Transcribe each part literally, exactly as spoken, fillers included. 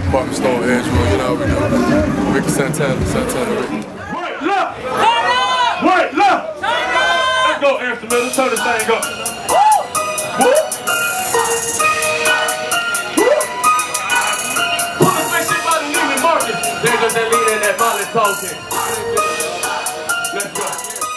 department store, Edgewood, you know what we do. Ricky Santana, Santana, Ricky. Right, left! Right, left! Let's go, Anthony, let's turn this thing up. Woo! Pull the spaceship out of Neiman Marcus. There goes that lead in that Molly talking. Let's go.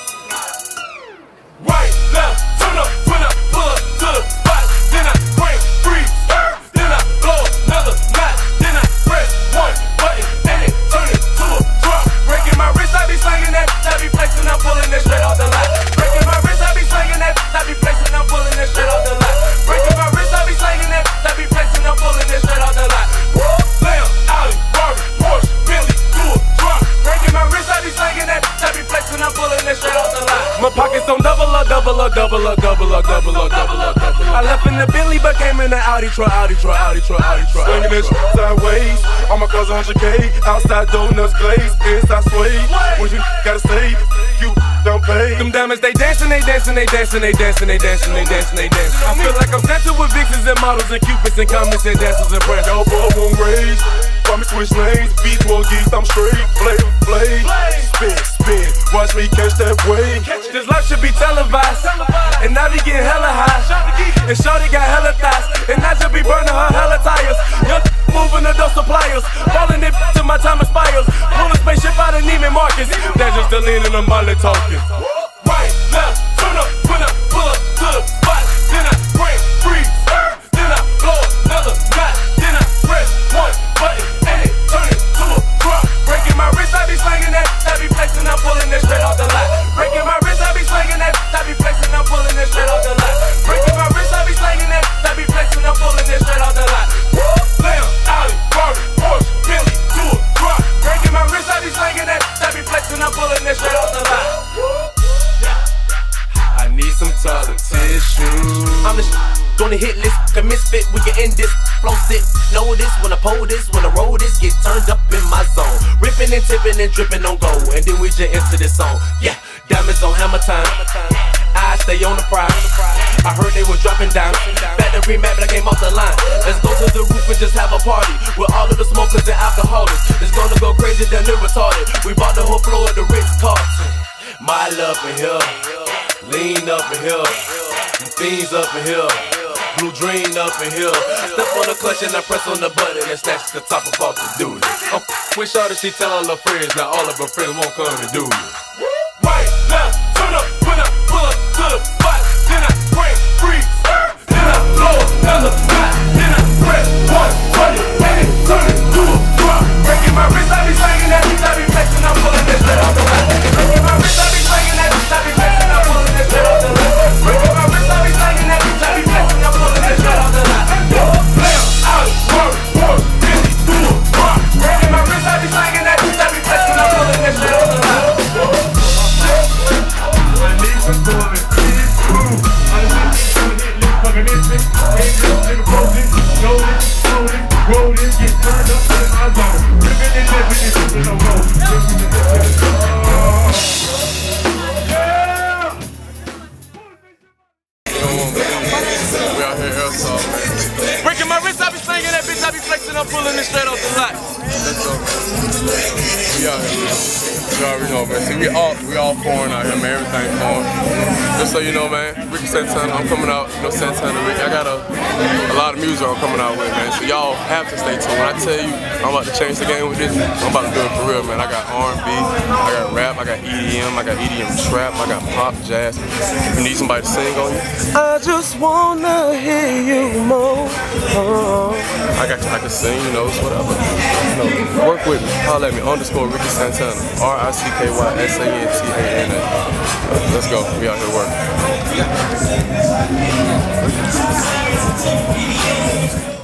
Right, left, turn up, turn up, pull up to the spot. Then I break, freeze, then I blow another knot. Then I press one button and it turn it to a drop. Breaking my wrist, I be slinging that. I be flexing, I'm pulling that straight off the line. Breaking my wrist, I be slinging that. I be flexing, I'm pulling that straight off the line. Breaking my wrist, I be slinging that. I be flexing, I'm pulling that straight off the line. Slam, Ollie, Barbie, Porsche, Billy, do a drop. Breaking my wrist, I be slinging that. I be flexing, I'm pulling that straight off the line. My pockets on double up, double up, double up, double up, double up, double up, double up. I left in the Billy, but came in the Audi truck, Audi truck, Audi truck, Audi truck. Swinging this sideways, all my cars one hundred K. Outside donuts glaze, inside sway. What you gotta say, you don't pay. Them diamonds, they dancing, they dancing, they dancing, they dancing, they dancing, they dancing, they dancing. I feel like I'm dancing with vixens and models and cupids and comets and dancers and friends. Y'all boy won't raise, why me switch lanes? Beat one geese, I'm straight, flay, flay. Spin, spin, watch me catch that wave. This life should be televised, and I be getting hella high. And shorty got hella thighs, and I just be burning her hella tires. Young moving the dose suppliers, falling it till my time expires. Pull a spaceship out of Neiman Marcus. That's just the lean and the mullet talking. Right, left, turn up, put up, pull up to the spot. Then I break, freeze, then I blow another knot. Then I press one button and it turn it to a drop. Breaking my wrist, I be slinging that. I be flexing, I'm pulling that straight off the line. Breaking my wrist, I be slinging that. I be flexing, I'm pulling that straight off the line. Breaking my wrist, I be slinging that. I be flexing, I'm pulling that straight off the line. Slam, Ollie, Barbie, Porsche, Billy, do a drop. Breaking my wrist, I be slinging that. I be flexing, I'm pulling that straight off the line. I need some toilet tissue. I'm the sh on the hit list, a misfit, we can end this. Flow sit, know this, when I pull this, when I roll this, get turned up in my zone. Ripping and tipping and dripping on gold, and then we just into this song. Yeah, diamonds on hammer time. I stay on the prize. I heard they were dropping down. Back to remap, but I came off the line. Let's go to the roof and just have a party with all of the smokers and alcoholics. It's gonna go crazy, then they're retarded. We bought the whole floor of the Ritz-Carlton. My love in here, lean up in here, fiends up in here, blue dream up in here. Step on the clutch and I press on the button and snatch the top of off the dude. I'm with Shawty, she tell all her friends, now all of her friends won't come and do it. Right, left, turn up, put up, pull up to the spot. Then I break, freeze, then I blow another knot. Then I press one button and it turn it to a drop. Breaking my wrist, I be slinging that. I be flexing, I'm pulling that straight off the line. Breaking my wrist, I be slinging that. I be flexing, I'm pulling that straight off the line. Breaking my wrist, I be slinging that. I be flexing, I'm pulling that straight off the line. Slam, Ollie, Barbie, Porsche, Billy, do a drop. Breaking my wrist, I be slinging that. I be flexing, I'm pulling that straight off the line. I need some toilet tissue. I need some hit list fucking instant. Ain't this nigga frozen, rolling, rolling, rolling, get turned up in my zone. Ripping and dipping and dipping no roll. Ripping and dipping no roll. Yeah! We out here airsoft, man. Breaking my wrist, I be slinging that bitch, I be flexing, I'm pulling it straight off the lot. Let's go, man. We out here, man. You already know, man. See, we all we all foreign out here, man. Everything foreign. Just so you know, man, Ricky Santana, I'm coming out. You know, Santana, Ricky. I got a, a lot of music I'm coming out with, man. So y'all have to stay tuned. When I tell you I'm about to change the game with this, I'm about to do it for real, man. I got R and B, I got rap, I got E D M, I got E D M trap, I got pop, jazz. If you need somebody to sing on you, I just wanna hear you more. Oh. I got you. I can sing, you know, whatever. You know, work with me. Holler at me. Underscore Ricky Santana. R I C K Y S A N T A N A. Let's go. We out here working.